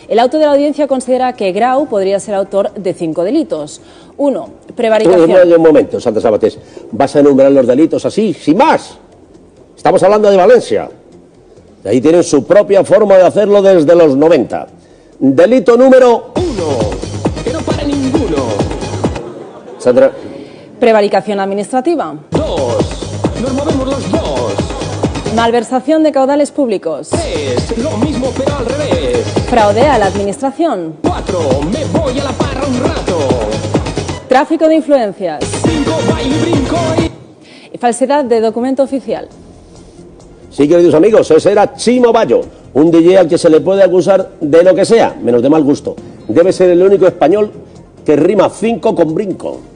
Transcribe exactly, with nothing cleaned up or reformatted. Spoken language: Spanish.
El auto de la audiencia considera que Grau podría ser autor de cinco delitos. Uno, prevaricación. No, no, un momento, Sandra Sabatés. ¿Vas a enumerar los delitos así, sin más? Estamos hablando de Valencia. De ahí tienen su propia forma de hacerlo desde los noventa. Delito número uno. Que no para ninguno. Sandra. Prevaricación administrativa. Dos. Nos movemos los dos. Malversación de caudales públicos. Tres. Lo mismo pero al revés. Fraude a la administración. Cuatro. Me voy a la parra un rato. Tráfico de influencias. Cinco. Baile, brinco y... y falsedad de documento oficial. Sí, queridos amigos, ese era Chimo Bayo, un D J al que se le puede acusar de lo que sea, menos de mal gusto. Debe ser el único español que rima cinco con brinco.